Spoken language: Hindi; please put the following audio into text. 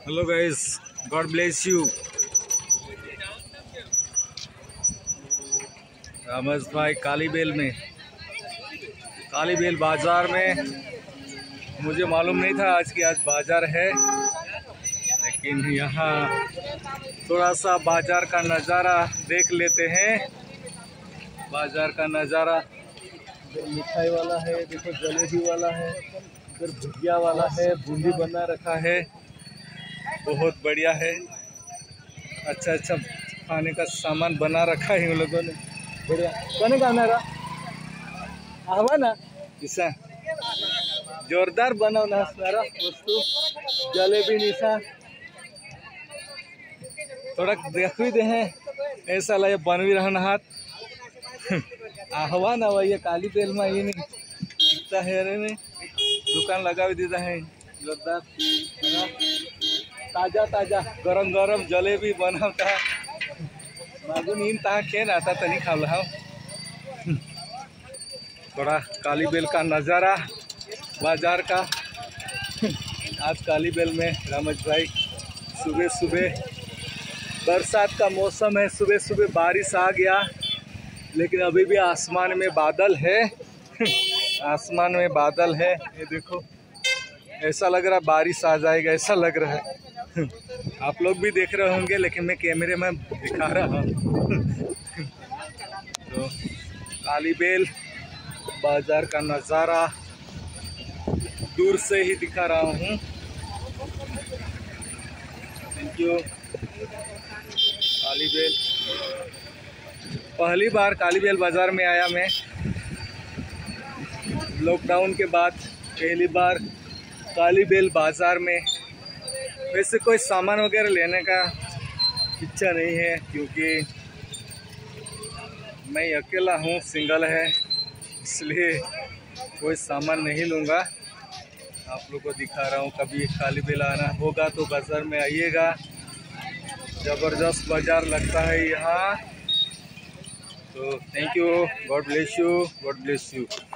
Hello guys, God bless you. रामस भाई कालीबेल बाजार में मुझे मालूम नहीं था आज बाजार है, लेकिन यहाँ थोड़ा सा बाजार का नज़ारा देख लेते हैं। बाजार का नज़ारा, मिठाई वाला है, देखो जलेबी वाला है, इधर भुजिया वाला है, बूंदी बना रखा है, बहुत बढ़िया है। अच्छा अच्छा खाने का सामान बना रखा है उन लोगों ने, बढ़िया। कौन गाना रहा आवा ना इसा जोरदार बनावना सारा वस्तु जलेबी निशा थोड़ा देखी दे हैं ऐसा लगे बनवी रहना हाथ आहवा ना वही काली बेल में ये नहीं दिखता है रे ने दुकान लगा भी दीदा है जोरदार ताजा ताजा गरम गरम जलेबी बनाता मागुन इन ता खेन आता तनी खा ला थोड़ा कालीबेल का नज़ारा बाजार का। आज कालीबेल में रामज भाई सुबह सुबह बरसात का मौसम है, सुबह सुबह बारिश आ गया, लेकिन अभी भी आसमान में बादल है आसमान में बादल है। ये देखो ऐसा लग रहा बारिश आ जाएगा, ऐसा लग रहा है। आप लोग भी देख रहे होंगे, लेकिन मैं कैमरे में दिखा रहा हूँ। तो कालीबेल बाजार का नज़ारा दूर से ही दिखा रहा हूँ। Thank you. कालीबेल पहली बार कालीबेल बाज़ार में आया मैं, लॉकडाउन के बाद पहली बार कालीबेल बाज़ार में। वैसे कोई सामान वगैरह लेने का इच्छा नहीं है, क्योंकि मैं अकेला हूँ, सिंगल है, इसलिए कोई सामान नहीं लूँगा। आप लोग को दिखा रहा हूँ। कभी कालीबेल आना होगा तो बाज़ार में आइएगा, ज़बरदस्त बाज़ार लगता है यहाँ। तो thank you, God bless you, God bless you.